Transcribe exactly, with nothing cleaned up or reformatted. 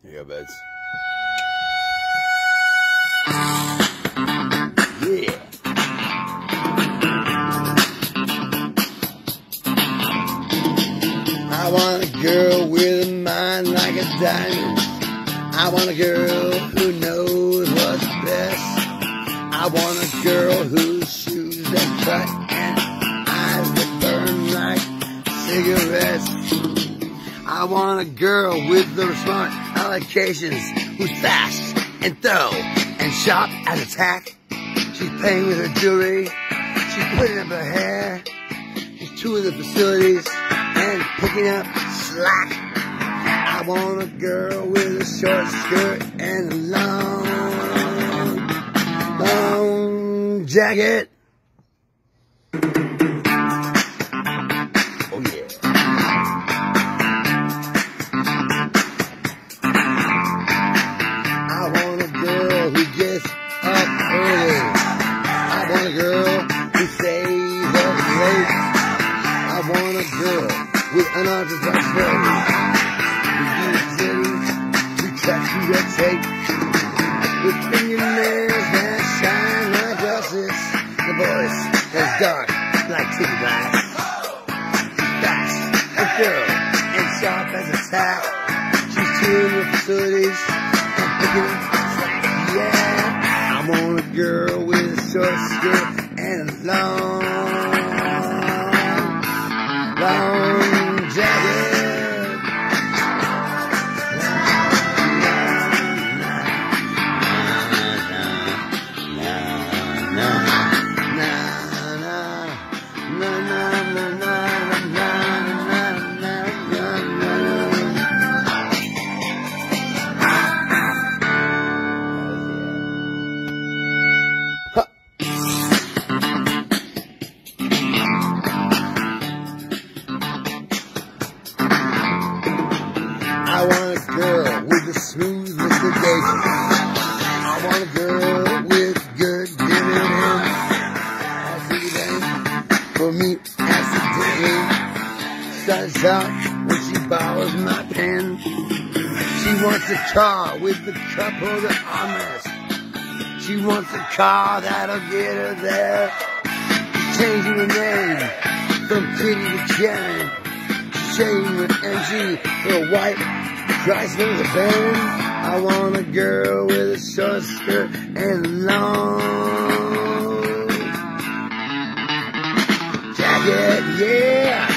Here you go, buds. Yeah. I want a girl with a mind like a diamond. I want a girl who knows what's best. I want a girl whose shoes that cut and eyes that burn like cigarettes. I want a girl with the smart allocations, who's fast and thorough and sharp as a tack. She's playing with her jewelry, she's putting up her hair, she's touring the facilities and picking up slack. I want a girl with a short skirt and a long, long jacket. Oh yeah. I want a girl who gets up early. I want a girl who stays up late. I want a girl with an entrepreneur who uses to cut through red tape, with fingernails that shine like glasses, the voice that's dark like ticket glass. She's fast and thorough and sharp as a tack. She's touring the facilities and picking up slack. Yeah, I want a girl with a short skirt and a long, long jacket. I want a girl with a smooth liquidation. I want a girl with good dividends. I see them for me accidentally. Starts out when she borrows my pen. She wants a car with the cup holder armrest. She wants a car that'll get her there. Changing her name from Kitty to Karen. Shane with M G for a white Chrysler with a band. I want a girl with a short skirt and a long jacket, yeah.